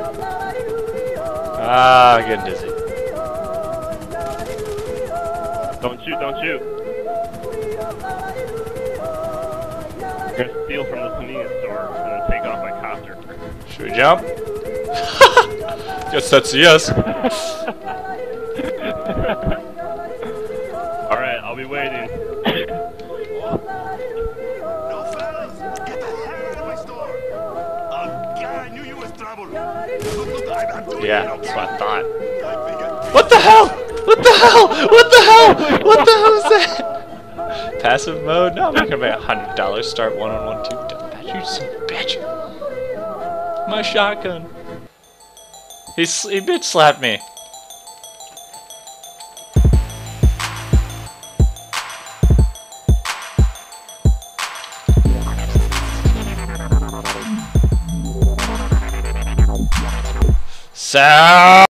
Ah, getting dizzy. Don't shoot, don't shoot. I'm gonna steal from the convenience store and then take off my copter. Should we jump? Guess that's a yes. Alright, I'll be waiting. No fellas! Get the hell out of my store! Oh god, I knew you was trouble! Look, I'm doing Yeah, it, that's okay? what I thought. I figured. What the hell? What the hell? What the hell? What the hell is that? Passive mode? No, I'm not gonna pay $100. Start 1-on-1 2. You son of a bitch. My shotgun. He bitch slapped me. So